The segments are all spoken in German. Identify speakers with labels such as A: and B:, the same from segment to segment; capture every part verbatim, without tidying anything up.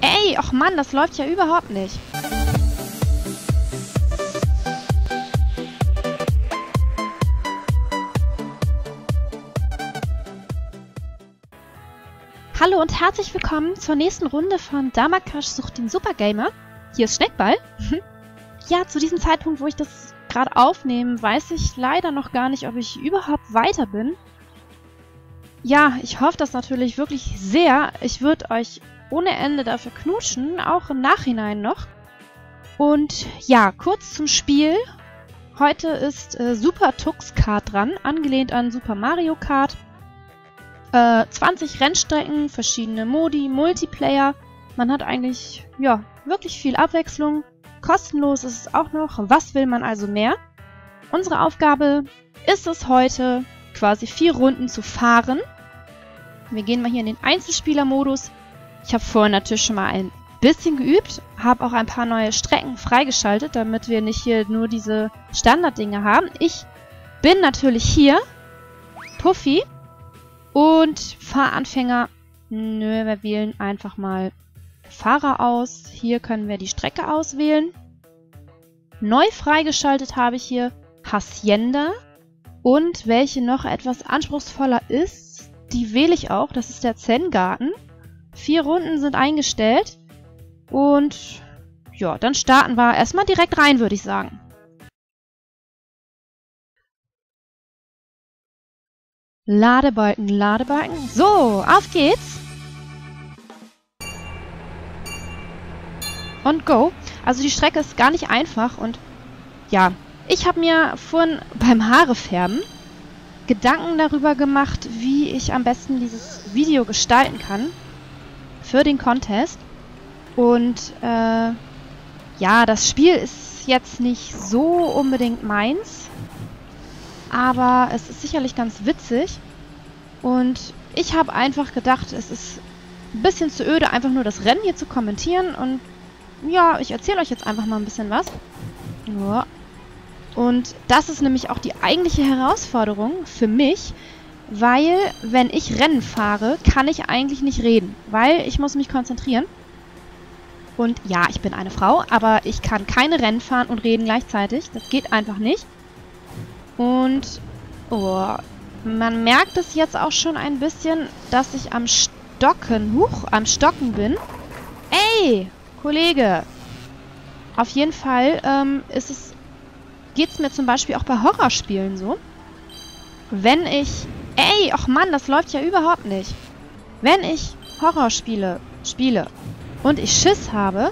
A: Ey, och Mann, das läuft ja überhaupt nicht. Hallo und herzlich willkommen zur nächsten Runde von Damakash sucht den Supergamer. Hier ist Schneckball. Ja, zu diesem Zeitpunkt, wo ich das gerade aufnehme, weiß ich leider noch gar nicht, ob ich überhaupt weiter bin. Ja, ich hoffe das natürlich wirklich sehr. Ich würde euch ohne Ende dafür knutschen, auch im Nachhinein noch. Und ja, kurz zum Spiel. Heute ist äh, Super Tux Kart dran, angelehnt an Super Mario Kart. Äh, zwanzig Rennstrecken, verschiedene Modi, Multiplayer. Man hat eigentlich, ja, wirklich viel Abwechslung. Kostenlos ist es auch noch. Was will man also mehr? Unsere Aufgabe ist es heute, quasi vier Runden zu fahren. Wir gehen mal hier in den Einzelspieler-Modus. Ich habe vorhin natürlich schon mal ein bisschen geübt, habe auch ein paar neue Strecken freigeschaltet, damit wir nicht hier nur diese Standarddinge haben. Ich bin natürlich hier, Puffy, und Fahranfänger. Nö, wir wählen einfach mal Fahrer aus. Hier können wir die Strecke auswählen. Neu freigeschaltet habe ich hier Hacienda. Und welche noch etwas anspruchsvoller ist, die wähle ich auch. Das ist der Zen-Garten. Vier Runden sind eingestellt. Und ja, dann starten wir erstmal direkt rein, würde ich sagen. Ladebalken, Ladebalken. So, auf geht's. Und go. Also die Strecke ist gar nicht einfach. Und ja, ich habe mir vorhin beim Haarefärben Gedanken darüber gemacht, wie ich am besten dieses Video gestalten kann für den Contest. Und äh, ja, das Spiel ist jetzt nicht so unbedingt meins, aber es ist sicherlich ganz witzig. Und ich habe einfach gedacht, es ist ein bisschen zu öde, einfach nur das Rennen hier zu kommentieren. Und ja, ich erzähle euch jetzt einfach mal ein bisschen was. Ja. Und das ist nämlich auch die eigentliche Herausforderung für mich, weil, wenn ich Rennen fahre, kann ich eigentlich nicht reden, weil ich muss mich konzentrieren. Und ja, ich bin eine Frau, aber ich kann keine Rennen fahren und reden gleichzeitig. Das geht einfach nicht. Und oh, man merkt es jetzt auch schon ein bisschen, dass ich am Stocken, huch, am Stocken bin. Ey, Kollege! Auf jeden Fall ähm, ist es... geht es mir zum Beispiel auch bei Horrorspielen so. Wenn ich... Ey, ach Mann, das läuft ja überhaupt nicht. Wenn ich Horrorspiele spiele und ich Schiss habe,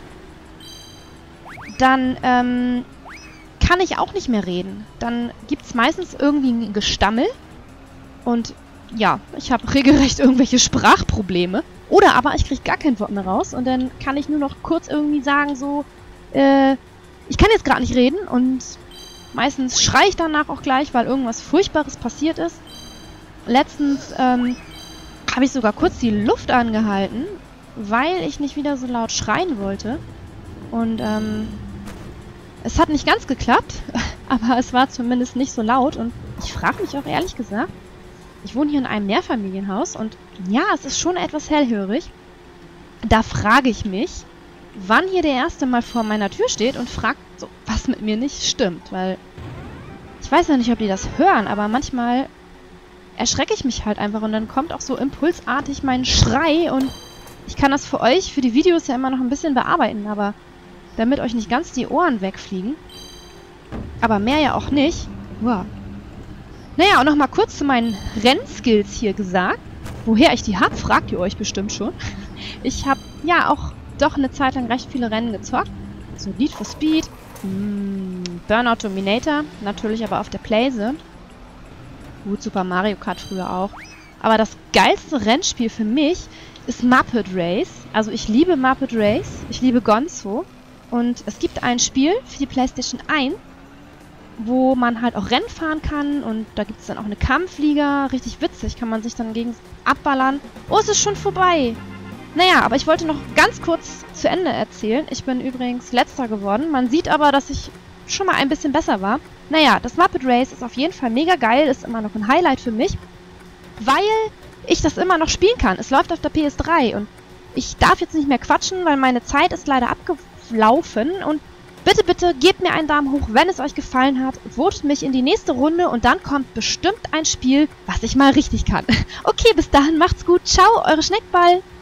A: dann ähm, kann ich auch nicht mehr reden. Dann gibt es meistens irgendwie ein Gestammel. Und ja, ich habe regelrecht irgendwelche Sprachprobleme. Oder aber ich kriege gar kein Wort mehr raus. Und dann kann ich nur noch kurz irgendwie sagen so, äh, ich kann jetzt gerade nicht reden und... meistens schreie ich danach auch gleich, weil irgendwas Furchtbares passiert ist. Letztens ähm, habe ich sogar kurz die Luft angehalten, weil ich nicht wieder so laut schreien wollte. Und ähm, es hat nicht ganz geklappt, aber es war zumindest nicht so laut. Und ich frage mich auch ehrlich gesagt, ich wohne hier in einem Mehrfamilienhaus und ja, es ist schon etwas hellhörig. Da frage ich mich, wann hier der Erste mal vor meiner Tür steht und fragt, so, was mit mir nicht stimmt. Weil ich weiß ja nicht, ob die das hören, aber manchmal erschrecke ich mich halt einfach und dann kommt auch so impulsartig mein Schrei und ich kann das für euch, für die Videos ja immer noch ein bisschen bearbeiten, aber damit euch nicht ganz die Ohren wegfliegen. Aber mehr ja auch nicht. Wow. Naja, und nochmal kurz zu meinen Rennskills hier gesagt. Woher ich die habe, fragt ihr euch bestimmt schon. Ich habe ja auch doch eine Zeit lang recht viele Rennen gezockt. So Need for Speed, mh, Burnout Dominator, natürlich aber auf der Playse. Gut, Super Mario Kart früher auch. Aber das geilste Rennspiel für mich ist Muppet Race. Also ich liebe Muppet Race, ich liebe Gonzo. Und es gibt ein Spiel für die PlayStation eins, wo man halt auch Rennen fahren kann. Und da gibt es dann auch eine Kampfliga. Richtig witzig, kann man sich dann gegen abballern. Oh, es ist schon vorbei. Naja, aber ich wollte noch ganz kurz zu Ende erzählen. Ich bin übrigens Letzter geworden. Man sieht aber, dass ich schon mal ein bisschen besser war. Naja, das Muppet Race ist auf jeden Fall mega geil. Ist immer noch ein Highlight für mich. Weil ich das immer noch spielen kann. Es läuft auf der P S drei. Und Ich darf jetzt nicht mehr quatschen, weil meine Zeit ist leider abgelaufen. Und bitte, bitte gebt mir einen Daumen hoch, wenn es euch gefallen hat. Votet mich in die nächste Runde und dann kommt bestimmt ein Spiel, was ich mal richtig kann. Okay, bis dahin, macht's gut. Ciao, eure Schneckball.